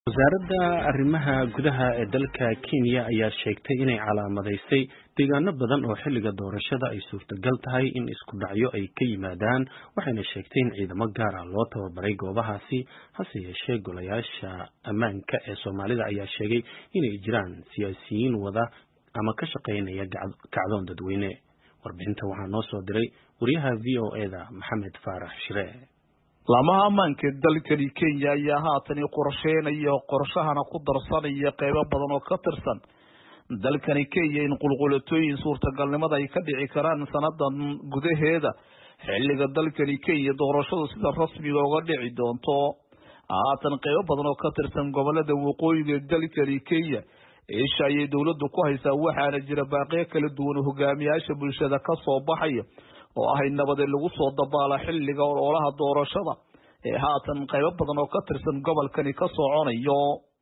wasaaradda arrimaha gudaha ee dalka Kenya ayaa sheegtay inay calaamadaysay deegaano badan oo xilliga doorashada ay suurtagal tahay in isku dhacyo ay ka yimaadaan waxayna sheegtay in ciidamo gaar ah loo tababaray goobahaasi hase yeeshee golayaasha ammaanka ee Soomaalida ayaa sheegay inay jiraan siyaasiyiin wada ama ka shaqeynaya kacdoon dadweyne warbixinta waxaa noo soo diray wariyaha VOA-da Maxamed Faarax Shire. lamaha ammaanka dalkani Kenya ayaa haatan qorsheynaya qorshahana ku darsanaya qaybo badan oo ka tirsan dalkani Kenya in qulqulatooyin suurtagalnimada ay ka dhici karaan sanadan gudaheeda xilliga dalkani Kenya doorashadu sida rasmiga uga dhici doonto haatan qaybo badan oo ka tirsan gobolada waqooyiga dalkani Kenya isha ay dawladdu ku haysaa waxaana jira baaqyo kala duwan hogaamiyaasha bulshada ka soo baxaya oo ay nabad lagu soo dabaala xilliga ololaha doorashada ee haatan qaybo badan oo ka tirsan gobolkani ka soconayo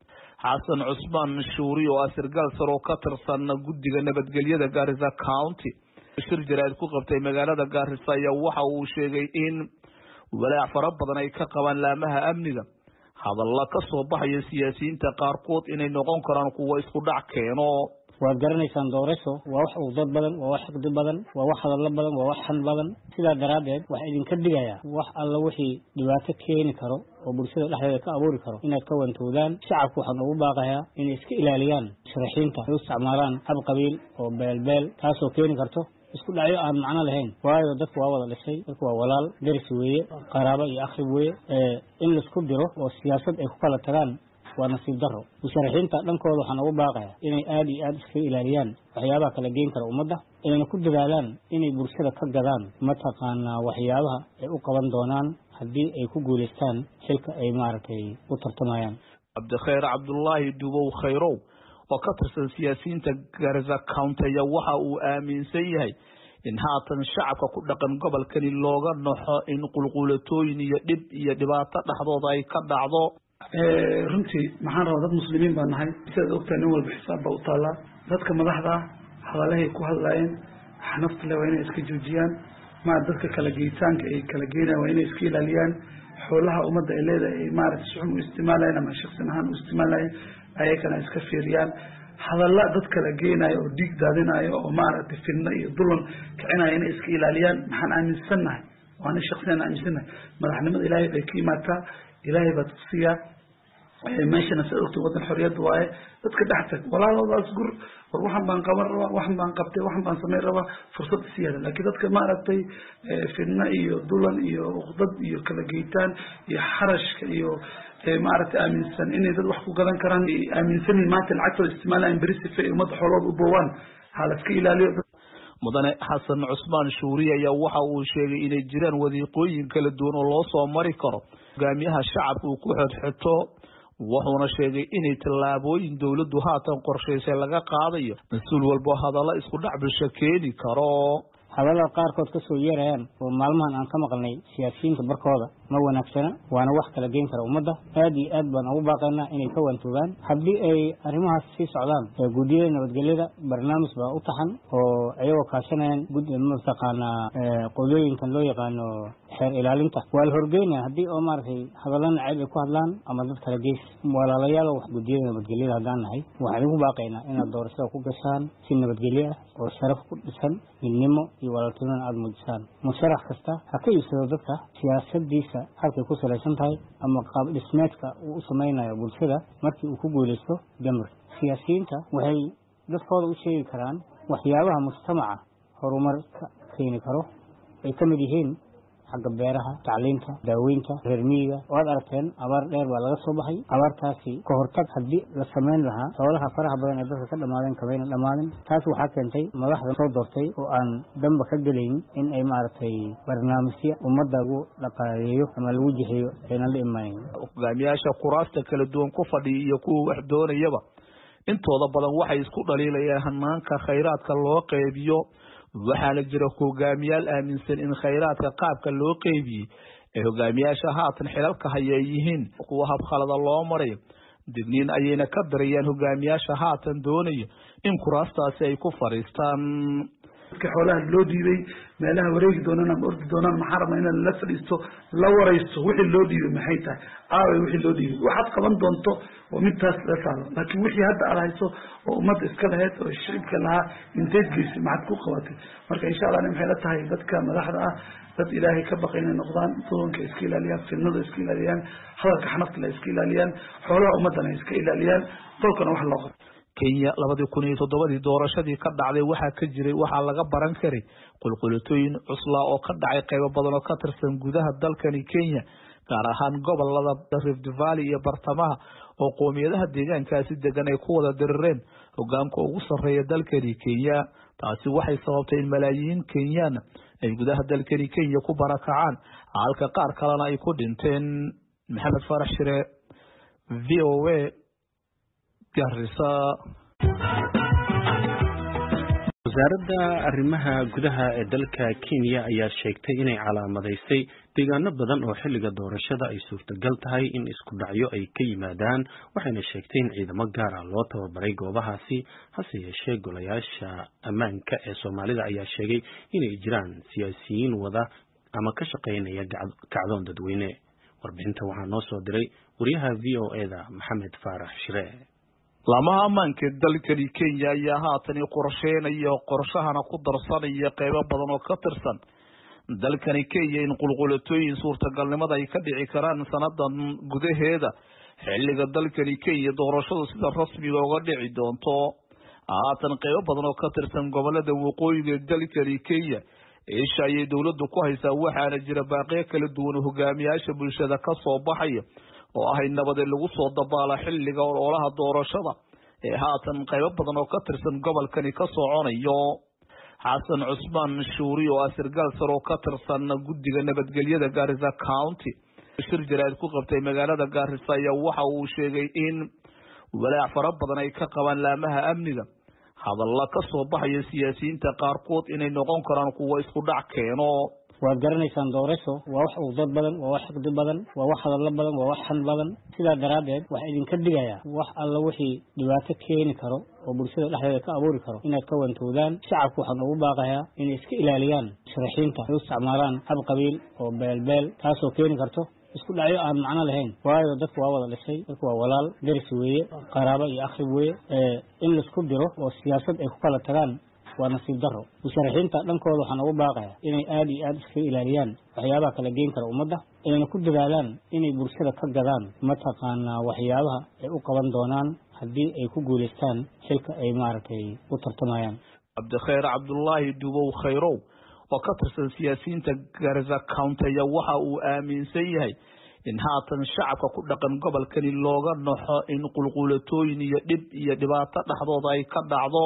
Xasan Cusmaan Shuuri oo asirgal sar oo ka tirsan guddiga nabadgelyada Garissa County shir jaraa'id ku qabtay magaalada Garissa ayaa waxa uu sheegay in walaac fara badan ay ka qabaan laamaha amniga hadalla ka soo baxaya siyaasiyiinta qaarkood inay noqon karaan kuwa isku dhac keeno waad garanaysaan doorasho waa wax uu dad badan waa wax xigdo badan waa wax hadallo badan waa wax xan badan sidaa daraadeed waxa idinka digaya wax alla wixii dhibaato keeni karo oo bulshada dhexdeeda ka abuuri karo inaad ka wantoodaan shacabku waxaan ugu baaqayaa inay iska ilaaliyaan sharaxiinta ay u isticmaalaan hab qabiil oo beelbeel taasoo keeni karto isku dhacyo aan macno lahayn waayo dadku waa wada dhisay dadku waa walaal daris weeye qaraabo iyo akhi weeye in la isku diro oo siyaasad ay ku kala tagaan waa nasiib daro musharaxiinta dhankooda waxaan ugu baaqayaa inay aad iyo aad iska ilaaliyaan waxyaabaha kala geyn kara ummadda inayna ku dadaalaan inay bulshada ka gadaan mataqaanaa waxyaabaha ay u qaban doonaan haddii ay ku guulaystaan xilka ay maaragtay u tartamayaan. Cabdikheer Cabdullaahi Dubow Khayrow oo ka tirsan siyaasiyiinta Garissa County waxa uu aaminsan yahay in haatan shacabka ku dhaqan gobolkani looga naxo in qulqulatooyin iyo dhib iyo dhibaato dhaxdooda ay ka dhacdo runtii maxaan rabaa dad muslimiin baan nahay sidaad ogtahay nin walba xisaab baa u taallaa dadka madaxda hadalahay ku hadlaayeen xanafta le waa inay iska joojiyaan dadka kala geitaanka ay kala geynayaan waa inay iska ilaaliyaan xoolaha ummadda ay leedahay ay maaragtay suxum u isticmaalayeen ama shaqsin ahaan u isticmaalayeen ayagana iska fiiriyaan hadalla dad kala geenayo oo dhiig daadinayo oo maaragtay fidno iyo dulan kicinayo inay iska ilaaliyaan maxaan aaminsannahay waana shaqsiyan aaminsannahay madaxnimada ilaahay bay ka imaataa ilaahay baa tusiyaa meeshana sida ogta wadan xorriyad waaye dadka dhex tag walaaloodaas gur war waxan baan qaban rabaa waxan baan qabtay waxan baan samayn rabaa fursad siyaada laakiin dadka maaragtay fidna iyo dulan iyo uqdad iyo kala geytaan iyo xarashka iyo maaragtay aaminsan inay dad wax ku gadan karaan aaminsanin maanta lacagtooda isticmaalayaan beri sife ay ummadda xoolooda u boowaan ha la iska ilaaliyo mudane Xasan Cusmaan Shuuri ayaa waxa uu sheegay inay jiraan wadiiqooyin kala duwan oo loo soo mari karo hogaamiyaha shacabku ku xidhxito wuxuuna sheegay inay tallaabooyin dawladdu haatan qorshaysay laga qaadayo mas'uul walba hadalla isku dhac bulsho keeni karo hadallada qaarkood ka soo yeerayaan oo maalmahan aan ka maqalnay siyaasiyiinta barkooda ma wanaagsana waana wax kala geyn kara ummadda aad iyo aad baan ugu baaqaynaa inay ka wantoogaan haddii ay arrimahaas sii socdaan guddiyada nabadgelyada barnaamij baa u taxan oo ayagoo kaashanayaan mataqaanaa qolooyinkan loo yaqaano xeer ilaalinta waa la horgeynaya haddii oo maaragtay hadalla nacayb ay ku hadlaan ama dad kala geys walaalayaal wax guddiyada nabadgelyada haddaan nahay waxaan ugu baaqaynaa inaad doorashada ku gashaan si nabadgelyo ah oo sharaf ku dhisan midnimo iyo walaaltinimo aad muujisaan musharax kasta ha ka iibsado dadka siyaasadiisa halkay ku salaysan tahay ama qaab dhismeedka uu u samaynayo bulshada markii uu ku guulaysto gamar siyaasiyiinta waxay dadkooda u sheegi karaan waxyaabaha mujtamaca horumar ka keeni karo ay ka mid yihiin xagga beeraha tacliinta daaweynta reer miyiga waad aragteen abaar dheer baa laga soo baxay abaartaasi ka hortag haddii la samayn lahaa xoolaha faraha badan ee dadka ka dhamaadeen kamayna dhamaanin taas waxaa keentay madaxda soo doortay oo aan damba ka gelaynin in ay maaragtay barnaamijyo ummadda lagu dhaqaaleeyo ama lagu jiheeyo aynan la imaanin hogaamiyaasha kuraasta kala duwan ku fadhiya iyo kuwa wax doonayaba intooda badan waxay isku dhaliilayaan hanaanka khayraadka loo qaybiyo waxaana jira hogaamiyaal aaminsan in khayraadka qaabka loo qaybiyey ee hogaamiyaasha haatan xilalka haya yihiin kuwa habkhalada loo marayo digniin ayayna ka darayaan hogaamiyaasha haatan doonaya in kuraastaasi ay ku fariistaan dadka xoolaha loo dhiibay meelaha wareegi doonaan ama ordi doonaan maxaa rabnaa in la fadhiisto la waraysto wixii loo dhiibay maxay tahay aaway wixii loo dhiibay waxaad qaban doonto oo midtaas la saaro laakiin wixii hadda aad hayso oo ummadda iska lahayd oo shicibka lahaa inteed geysay maxaad ku qabatay marka insha allah maxay la tahay dadka madaxda ah dad ilaahay ka baqay inay noqdaan doonka iska ilaaliyaan fidnada iska ilaaliyaan hadalka xanafta la iska ilaaliyaan xoolaha ummadana iska ilaaliyaan dalkana wax loo qabto Kenya 2007 doorashadii ka dhacday waxa ka jiray waxa laga baran karay qulqulatooyin cusla oo ka dhacay qaybo badan oo ka tirsan gudaha dalkani Kenya gaar ahaan gobolada Rift Valley iyo bartamaha oo qoomiyadaha deegaankaasi degan ay ku wada dirireen hogaanka ugu sareeya dalkani Kenya taasi waxay sababtay in malaayiin Kenyan ay gudaha dalkani Kenya ku barakacaan halka qaar kalena ay ku dhinteen Maxamed Farax Shire VOA wasaaradda arrimaha gudaha ee dalka Kenya ayaa sheegtay inay calaamadaysay deegaano badan oo xilliga doorashada ay suurtagal tahay in isku dhacyo ay ka yimaadaan waxayna sheegtay in ciidamo gaar ah loo tababaray goobahaasi hase yeeshee golayaasha ammaanka ee Soomaalida ayaa sheegay inay jiraan siyaasiyiin wada ama ka shaqeynaya kacdoon dadweyne warbixinta waxaa noo soo diray wariyaha VOA-da Maxamed Farax Shire lamaha ammaanka dalkani Kenya ayaa haatan qorsheynaya qorshahana ku darsanaya qaybo badan oo ka tirsan dalkani Kenya in qulqulatooyin suurtagalnimada ay ka dhici karaan sanadan gudaheeda xilliga dalkani Kenya doorashadu sida rasmiga uga dhici doonto haatan qaybo badan oo ka tirsan gobolada waqooyiga dalkani Kenya isha ay dawladdu ku haysaa waxaana jira baaqyo kala duwan hogaamiyaasha bulshada ka soo baxaya oo ay nabad lagu soo dabaala xilliga ololaha doorashada ee haatan qaybo badan oo ka tirsan gobolkani ka soconayo Xasan Cusmaan Shuuri oo asirgal sar oo ka tirsan guddiga nabadgelyada Garissa County shir jaraa'id ku qabtay magaalada Garissa ayaa waxa uu sheegay in walaac fara badan ay ka qabaan laamaha amniga hadalla ka soo baxaya siyaasiyiinta qaarkood inay noqon karaan kuwa isku dhac keeno waad garanaysaan doorasho waa wax uu dad badan waa wax xigdi badan waa wax hadallo badan waa wax xan badan sidaa daraadeed waxa idinka digaya wax alla wixii dhibaato keeni karo oo bulshada dhexdeeda ka abuuri karo inaad ka wantoodaan shacabku waxaan ugu baaqayaa inay iska ilaaliyaan sharaxiinta ay u isticmaalaan hab qabiil oo beelbeel taasoo keeni karto isku dhacyo aan macno lahayn waayo dadku waa wada dhisay dadku waa walaal deris weeye qaraabo iyo akhrib weeye in laisku diro oo siyaasad ay ku kala tagaan waa nasiib daro musharaxiinta dhankooda waxaan ugu baaqayaa inay aad iyo aad iska ilaaliyaan waxyaabaha kala geyn kara ummadda inayna ku dadaalaan inay bulshada ka gadaan mataqaanaa waxyaabaha ay u qaban doonaan haddii ay ku guulaystaan xilka ay maaragtay u tartamayaan Cabdikheer Cabdullaahi Dubow Khayrow oo ka tirsan siyaasiyiinta Garissa County ayaa waxa uu aaminsan yahay in haatan shacabka ku dhaqan gobolkani looga naxo in qulqulatooyin iyo dhib iyo dhibaato dhaxdooda ay ka dhacdo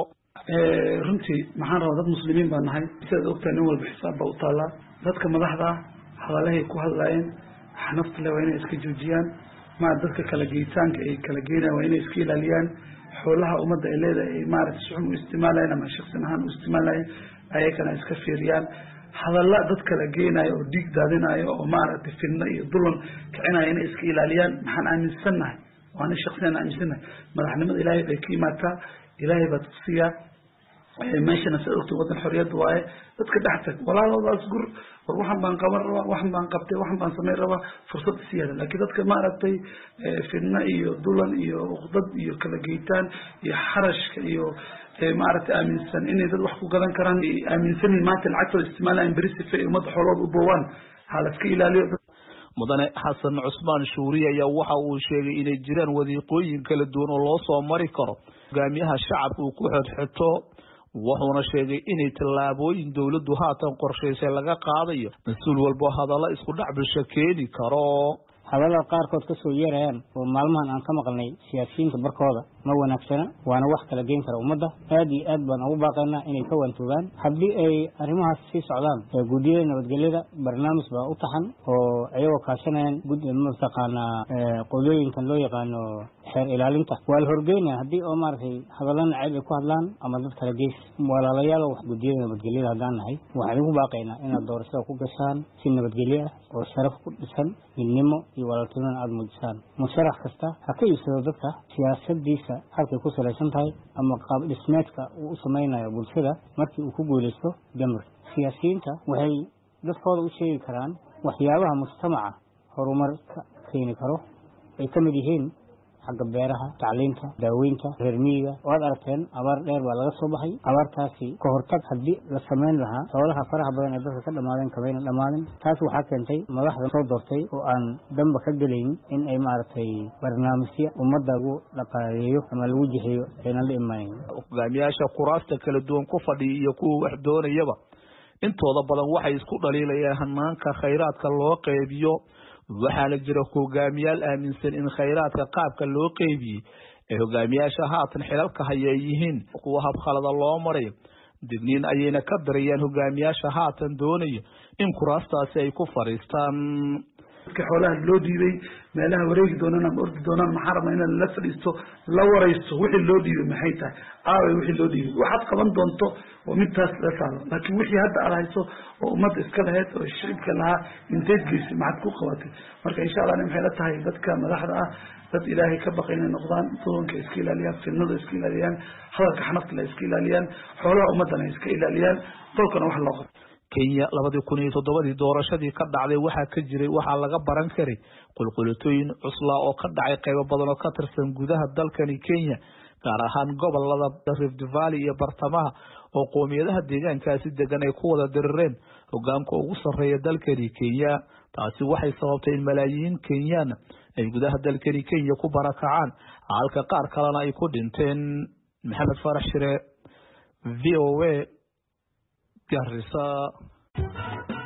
runtii maxaan rabaa dad muslimiin baan nahay sidaad ogtahay nin walba xisaab baa u taallaa dadka madaxda ah hadalahay ku hadlaayeen xanafta le waa inay iska joojiyaan dadka kala geytaanka ay kala geynayaan waa inay iska ilaaliyaan xoolaha ummadda ay leedahay ay maaragtay si xun u isticmaalayeen ama shaqsin ahaan u isticmaalayeen ayagana iska fiiriyaan hadalla dad kala geenayo oo dhiig daadinayo oo maaragtay fidno iyo dulan kicinaya inay iska ilaaliyaan maxaan aaminsannahay waana shaqsiyan aaminsannahay madaxnimada ilaahay bay ka imaataa ilaahay baa tusiyaa meeshana sa ogta wadan xorriyad waaye dadka dhex tag walaaloodaas gur war waxan baan qaban rabaa waxan baan qabtay waxan baan samayn rabaa fursad siyaada laakiin dadka maaragtay fidna iyo dulan iyo uqdad iyo kala geytaan iyo xarashka iyo maaragtay aaminsan inay dad wax ku gadan karaan aaminsanin maanta lacagtooda isticmaalayaan beri sife ay ummadda xoolooda u boowaan waxaa la iska ilaaliyo mudane Xasan Cusmaan Shuuri ayaa waxa uu sheegay inay jiraan wadiiqooyin kala duwan oo loo soo mari karo hogaamiyaha shacabka uu ku xidhxito wuxuuna sheegay inay tallaabooyin dawladdu haatan qorshaysay laga qaadayo mas-uul walba hadalla isku dhac bulsho keeni karo hadallada qaarkood ka soo yeerayaan oo maalmahan aan ka maqalnay siyaasiyiinta barkooda ma wanaagsana waana wax kala geyn kara ummadda aad iyo aad baan ugu baaqaynaa inay ka wantoobaan haddii ay arrimahaas sii socdaan guddiyada nabadgelyada barnaamij baa u taxan oo ayagoo kaashanayaan mataqaanaa qolooyinkan loo yaqaano xeer ilaalinta waa la horgeynaya haddii oo maaragtay hadallan cayb ay ku hadlaan ama dad kala geys walaalayaal wax gudiyada nabadgelyada haddaan nahay waxaan ugu baaqaynaa inaad doorashada ku gashaan si nabadgelyo ah oo sharaf ku dhisan midnimo iyo walaaltinimo aad muujisaan musharax kasta ha ka iibsado dadka siyaasadiisa halkay ku salaysan tahay ama qaab dhismeedka uu u samaynayo bulshada markii uu ku guulaysto jamar siyaasiyiinta waxay dadkooda u sheegi karaan waxyaabaha mujtamaca horumar ka keeni karo ay ka mid yihiin xagga beeraha tacliinta daaweynta reer miyiga oo aad aragteen abaar dheer baa laga soo baxay abaartaasi ka hortag haddii la samayn lahaa xoolaha faraha badan ee dadka ka dhamaadeen kamayna dhamaanin taas waxaa keentay madaxda soo doortay oo aan damba ka gelayn in ay maaragtay barnaamijyo ummadda lagu dhaqaaleeyo ama lagu jiheeyo aynan la imaanin hogaamiyaasha kuraasta kala duwan ku fadhiya iyo kuwa wax doonayaba intooda badan waxay isku dhaliilayaan hanaanka khayraadka loo qeybiyo waxaana jira hogaamiyaal aaminsan in khayraadka qaabka loo qeybiyey ee hogaamiyaasha haatan xilalka haya ay yihiin kuwa habkhalada loo marayo digniin ayayna ka darayaan hogaamiyaasha haatan doonaya in kuraastaasi ay ku fadhiistaan dadka xoolaha loo dhiibay meelaha wareegi doonaan ama ordi doonaan maxaa rabnaa inaad la fadhiisto la waraysto wixii loo dhiibay maxay tahay aaway wixii loo dhiibay waxaad qaban doonto oo midtaas la saaro laakiin wixii hadda aad hayso oo ummadda iska lahayd oo shicibka lahaa inteed geysay maxaad ku qabatay marka insha allah maxay la tahay dadka madaxda ah dad ilaahay ka baqay inay noqdaan doonka iska ilaaliyaan fidnada iska ilaaliyaan hadalka xanafta la iska ilaaliyaan xoolaha ummadana iska ilaaliyaan dalkana wax loo qabto Kenya 2007 doorashadii ka dhacday waxa ka jiray waxa laga baran karay qulqulatooyin cusla oo ka dhacay qaybo badan oo ka tirsan gudaha dalkani Kenya gaar ahaan gobolada Rift Valley iyo bartamaha oo qoomiyadaha deegaankaasi degan ay ku wada dirireen hogaanka ugu sareeya dalkani Kenya taasi waxay sababtay in malaayiin Kenyan ay gudaha dalkani Kenya ku barakacaan halka qaar kalena ay ku dhinteen Maxamed Farax Shire VOA Garissa